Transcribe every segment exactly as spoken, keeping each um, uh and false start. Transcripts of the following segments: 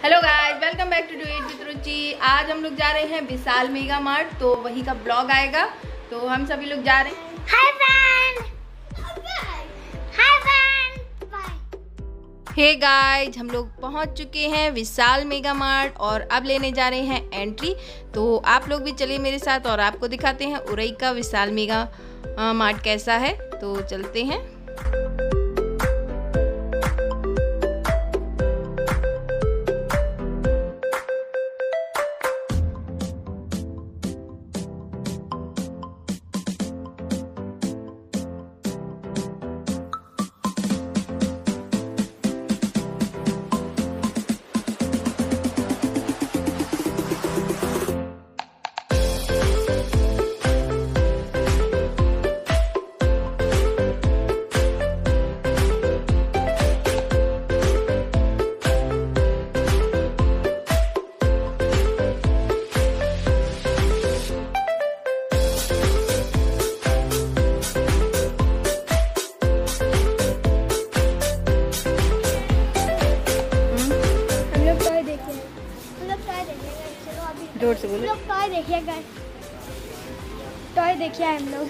Hello guys, welcome back to do it with Ruchi. आज हम लोग जा रहे हैं विशाल मेगा मार्ट, तो वही का ब्लॉग आएगा। तो हम सभी लोग जा रहे हैं। Hi friend, hi friend, bye. Hey guys, हम लोग पहुंच चुके हैं विशाल मेगा मार्ट और अब लेने जा रहे हैं एंट्री। तो आप लोग भी चलिए मेरे साथ और आपको दिखाते हैं उरई का विशाल मेगा मार्ट कैसा है। तो चलते हैं। जोर से बोलो। टॉय देखिए गाइस, टॉय देखिए हम लोग।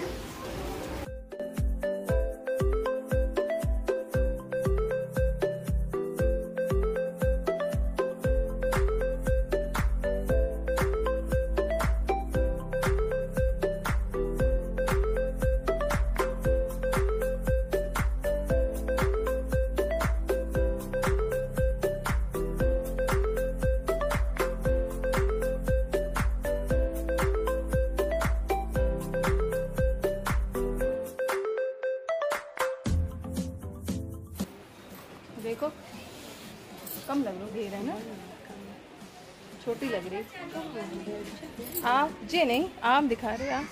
देखो कम लग रही है ना, छोटी लग रही। आप जी नहीं, आप दिखा रहे आप।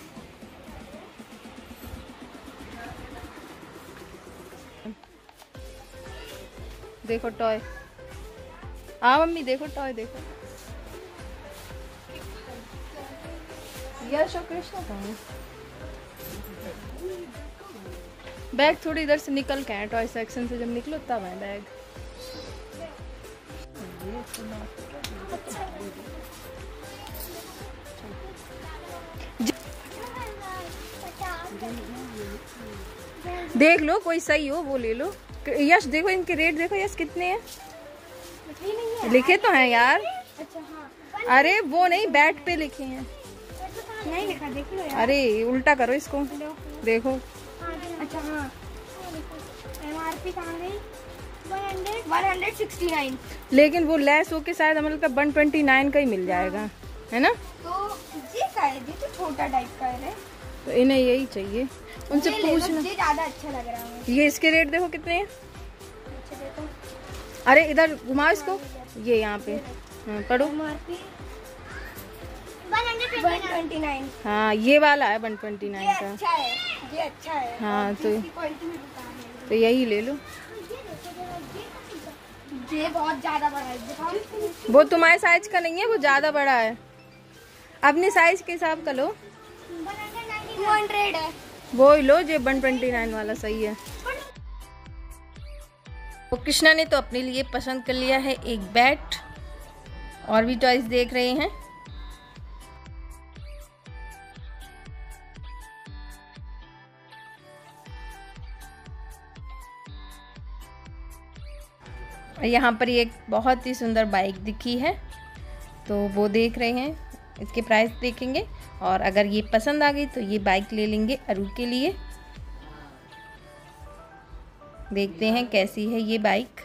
देखो टॉय, हाँ मम्मी देखो टॉय देखो। यश और कृष्णा कहाँ है? बैग थोड़ी इधर से निकल के है, टॉय सेक्शन से जब निकलो तब है बैग। देख लो कोई सही हो वो ले लो। यश देखो इनके रेट देखो, यश कितने हैं? लिखे तो हैं यार। अच्छा हाँ। अरे वो नहीं, बैट पे लिखे हैं। नहीं लिखा, देख लो यार। अरे उल्टा करो इसको, देखो। अच्छा हाँ, एमआरपी कहाँ गई? One sixty nine. लेकिन वो लेस होके शायद हमें लगता है वन ट्वेंटी नाइन का ही मिल जाएगा, है ना? तो ये का है, ये तो छोटा टाइप का है। तो इन्हें यही चाहिए, उनसे पूछना। ये ज्यादा अच्छा लग रहा है। ये इसके रेट देखो कितने हैं। अच्छा देखो, अरे इधर घुमाओ इसको, ये यहाँ पे हाँ, पढ़ो। MRP one twenty nine. हाँ ये वाला है वन ट्वेंटी नाइन ये का। अच्छा है, ये अच्छा है। हाँ तो क्वालिटी में बता है। तो यही ले लो। ये बहुत ज्यादा बड़ा है, दिखाओ। वो तुम्हारे साइज का नहीं है, वो ज्यादा बड़ा है। अपने साइज के हिसाब का लो। टू हंड्रेड है। वो ही लो जो वन ट्वेंटी नाइन वाला सही है। तो कृष्णा ने तो अपने लिए पसंद कर लिया है एक बैट, और भी टॉयज देख रहे हैं। यहाँ पर एक बहुत ही सुंदर बाइक दिखी है, तो वो देख रहे हैं। इसके प्राइस देखेंगे और अगर ये पसंद आ गई तो ये बाइक ले लेंगे अरू के लिए। देखते हैं कैसी है ये बाइक।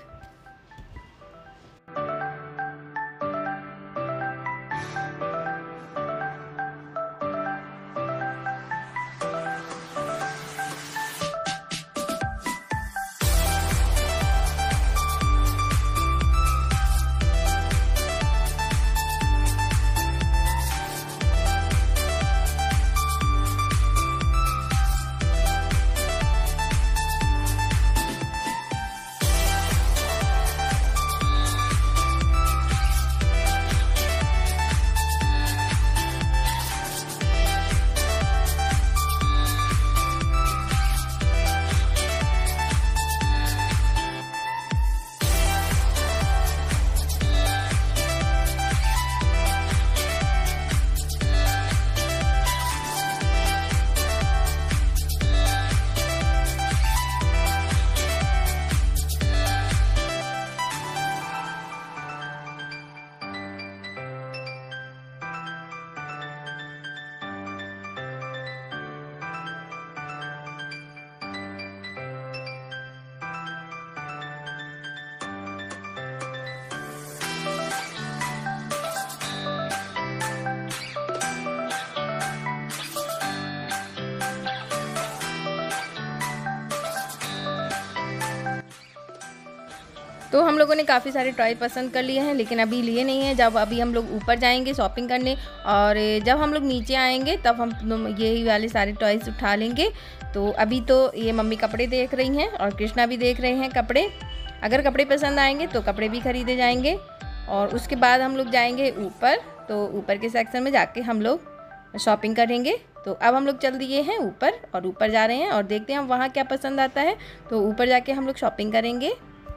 तो हम लोगों ने काफ़ी सारे टॉय पसंद कर लिए हैं, लेकिन अभी लिए नहीं हैं। जब अभी हम लोग ऊपर जाएंगे शॉपिंग करने और जब हम लोग नीचे आएंगे तब हम यही वाले सारे टॉयज़ उठा लेंगे। तो अभी तो ये मम्मी कपड़े देख रही हैं और कृष्णा भी देख रहे हैं कपड़े। अगर कपड़े पसंद आएंगे तो कपड़े भी खरीदे जाएंगे और उसके बाद हम लोग जाएंगे ऊपर। तो ऊपर के सेक्शन में जाके हम लोग शॉपिंग करेंगे। तो अब हम लोग चल दिए हैं ऊपर और ऊपर जा रहे हैं और देखते हैं हम वहाँ क्या पसंद आता है। तो ऊपर जाके हम लोग शॉपिंग करेंगे।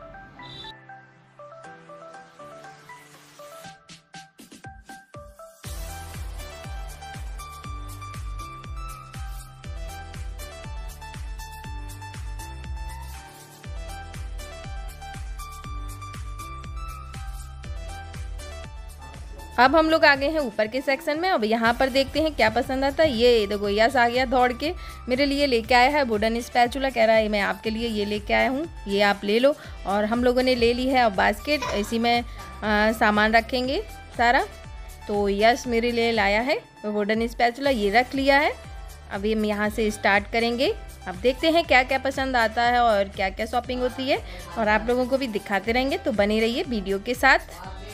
अब हम लोग आ गए हैं ऊपर के सेक्शन में। अब यहाँ पर देखते हैं क्या पसंद आता है। ये देखो यस आ गया दौड़ के, मेरे लिए लेके आया है वुडन स्पैचुला। कह रहा है मैं आपके लिए ये लेके आया हूँ, ये आप ले लो। और हम लोगों ने ले ली है अब बास्केट, इसी में आ, सामान रखेंगे सारा। तो यस मेरे लिए लाया है वुडन स्पैचुला, ये रख लिया है। अभी हम यहाँ से स्टार्ट करेंगे। अब देखते हैं क्या क्या पसंद आता है और क्या क्या शॉपिंग होती है और आप लोगों को भी दिखाते रहेंगे। तो बने रहिए वीडियो के साथ।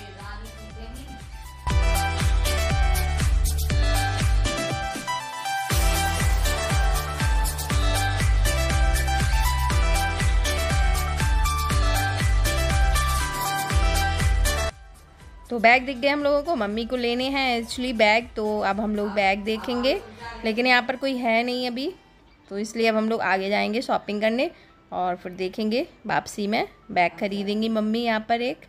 तो बैग दिख गए हम लोगों को, मम्मी को लेने हैं एक्चुअली बैग। तो अब हम लोग बैग देखेंगे, लेकिन यहाँ पर कोई है नहीं अभी, तो इसलिए अब हम लोग आगे जाएंगे शॉपिंग करने और फिर देखेंगे वापसी में बैग खरीदेंगी मम्मी यहाँ पर एक।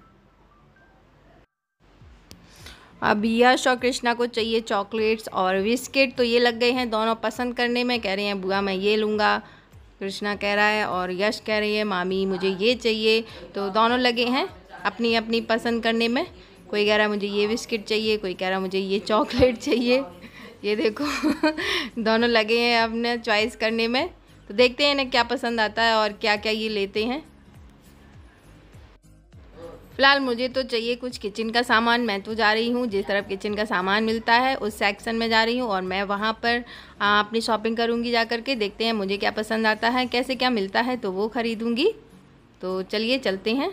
अब यश और कृष्णा को चाहिए चॉकलेट्स और बिस्किट, तो ये लग गए हैं दोनों पसंद करने में। कह रहे हैं बुआ मैं ये लूँगा, कृष्णा कह रहा है, और यश कह रही है मामी मुझे ये चाहिए। तो दोनों लगे हैं अपनी अपनी पसंद करने में। कोई कह रहा है मुझे ये बिस्किट चाहिए, कोई कह रहा है मुझे ये चॉकलेट चाहिए। ये देखो दोनों लगे हैं अपने चॉइस करने में। तो देखते हैं इन्हें क्या पसंद आता है और क्या क्या ये लेते हैं। फ़िलहाल मुझे तो चाहिए कुछ किचन का सामान। मैं तो जा रही हूँ जिस तरफ किचन का सामान मिलता है उस सेक्शन में जा रही हूँ और मैं वहाँ पर आ, अपनी शॉपिंग करूँगी जा कर के। देखते हैं मुझे क्या पसंद आता है, कैसे क्या मिलता है, तो वो ख़रीदूँगी। तो चलिए चलते हैं।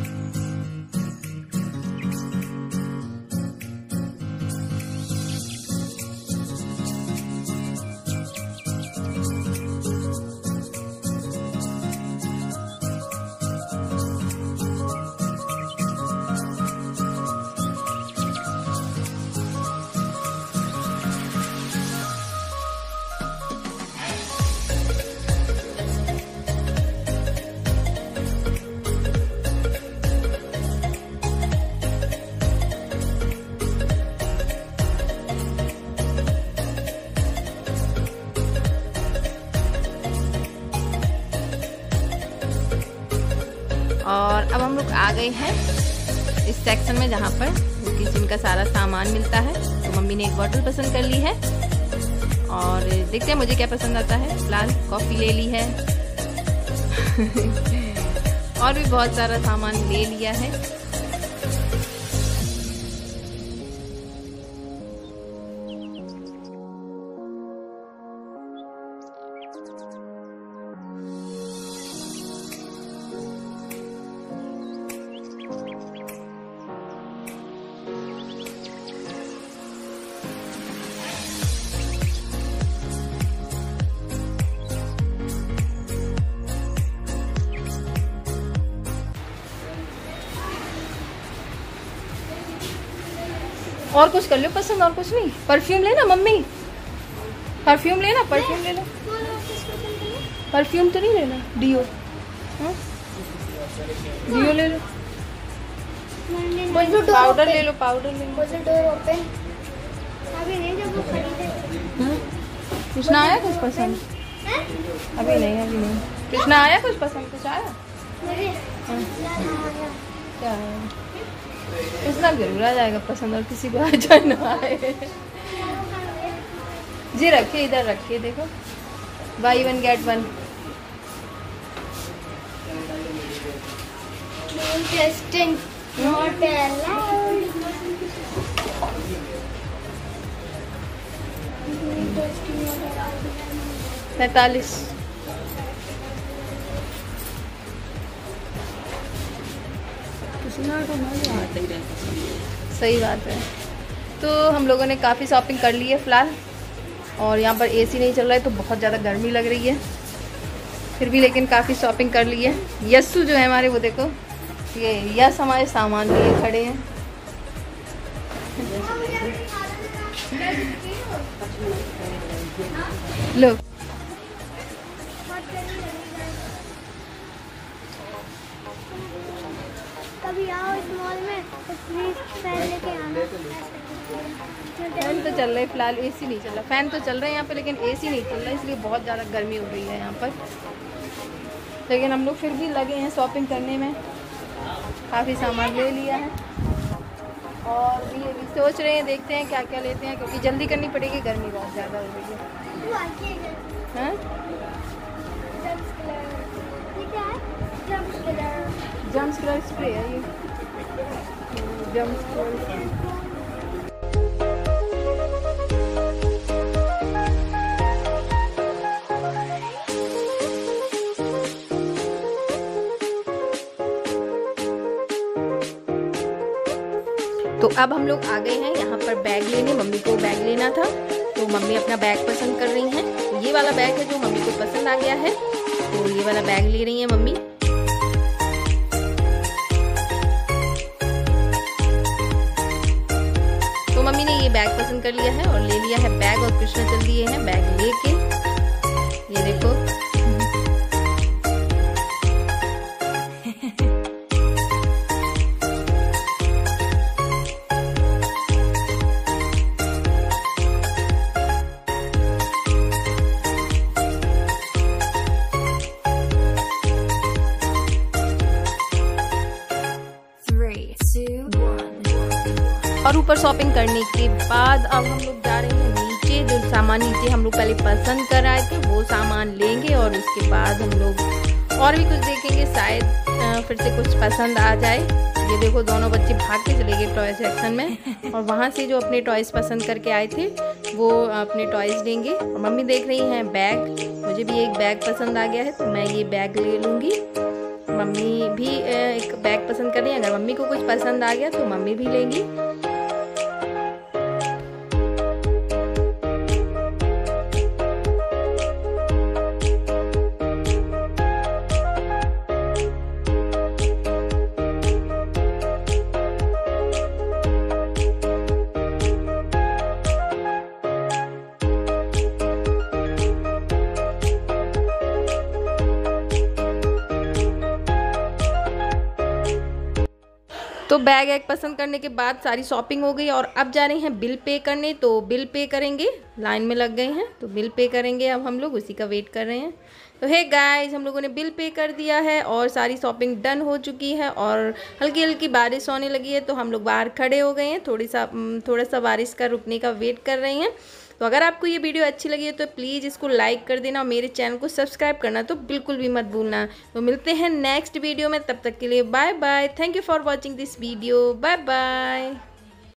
और अब हम लोग आ गए हैं इस सेक्शन में जहाँ पर किचन का सारा सामान मिलता है। तो मम्मी ने एक बॉटल पसंद कर ली है और देखते हैं मुझे क्या पसंद आता है। फिलहाल कॉफ़ी ले ली है और भी बहुत सारा सामान ले लिया है। और कुछ कर लो पसंद, और कुछ नहीं। परफ्यूम लेना मम्मी, परफ्यूम लेना, परफ्यूम ले लो। परफ्यूम तो नहीं लेना, डियो। हाँ डियो ले लो, पाउडर ले लो, पाउडर ले लो। कृष्णा आया कुछ पसंद? अभी नहीं, अभी नहीं। कृष्णा आया कुछ पसंद? कुछ आया? क्या है? कृष्णा जरूर आ जाएगा पसंद, और किसी को आ जाए ना आए। जी रखिए, इधर रखिए, देखो buy one get one. Interesting. Not allowed. पैतालीस। सही बात है। तो हम लोगों ने काफ़ी शॉपिंग कर ली है फ़िलहाल, और यहाँ पर एसी नहीं चल रहा है तो बहुत ज़्यादा गर्मी लग रही है, फिर भी लेकिन काफ़ी शॉपिंग कर ली है। यस्सु जो है हमारे, वो देखो ये यस हमारे सामान लिए खड़े हैं। लो कभी आओ इस मॉल में तो प्लीज फैन लेके आना। फैन तो चल रहा है फिलहाल, एसी नहीं चल रहा। फैन तो चल रहा है यहाँ पे लेकिन एसी नहीं चल रहा, इसलिए बहुत ज़्यादा गर्मी हो रही है यहाँ पर। लेकिन हम लोग फिर भी लगे हैं शॉपिंग करने में, काफ़ी सामान ले लिया है और भी अभी सोच रहे हैं, देखते हैं क्या क्या लेते हैं, क्योंकि जल्दी करनी पड़ेगी, गर्मी बहुत ज़्यादा हो रही है। हाँ जम्स कलर स्प्रे है ये, जम्स कलर। तो अब हम लोग आ गए हैं यहाँ पर बैग लेने। मम्मी को बैग लेना था तो मम्मी अपना बैग पसंद कर रही हैं। ये वाला बैग है जो मम्मी को पसंद आ गया है, तो ये वाला बैग ले रही हैं मम्मी। तो मम्मी ने ये बैग पसंद कर लिया है और ले लिया है बैग, और कृष्णा चल दिए हैं बैग लेके। ये देखो और ऊपर शॉपिंग करने के बाद अब हम लोग जा रहे हैं नीचे। जो सामान नीचे हम लोग पहले पसंद कर आए थे वो सामान लेंगे, और उसके बाद हम लोग और भी कुछ देखेंगे, शायद फिर से कुछ पसंद आ जाए। ये देखो दोनों बच्चे भाग के चले गए टॉय सेक्शन में, और वहाँ से जो अपने टॉयज़ पसंद करके आए थे वो अपने टॉयज़ लेंगे। और मम्मी देख रही हैं बैग, मुझे भी एक बैग पसंद आ गया है तो मैं ये बैग ले लूँगी। मम्मी भी एक बैग पसंद कर रही है, अगर मम्मी को कुछ पसंद आ गया तो मम्मी भी लेंगी। तो बैग एक पसंद करने के बाद सारी शॉपिंग हो गई, और अब जा रहे हैं बिल पे करने। तो बिल पे करेंगे, लाइन में लग गए हैं तो बिल पे करेंगे। अब हम लोग उसी का वेट कर रहे हैं। तो हे गाइस, हम लोगों ने बिल पे कर दिया है और सारी शॉपिंग डन हो चुकी है, और हल्की हल्की बारिश होने लगी है तो हम लोग बाहर खड़े हो गए हैं, थोड़ी सा थोड़ा सा बारिश का रुकने का वेट कर रहे हैं। तो अगर आपको ये वीडियो अच्छी लगी है तो प्लीज़ इसको लाइक कर देना, और मेरे चैनल को सब्सक्राइब करना तो बिल्कुल भी मत भूलना। तो मिलते हैं नेक्स्ट वीडियो में, तब तक के लिए bye bye. Thank you for watching this video, bye bye.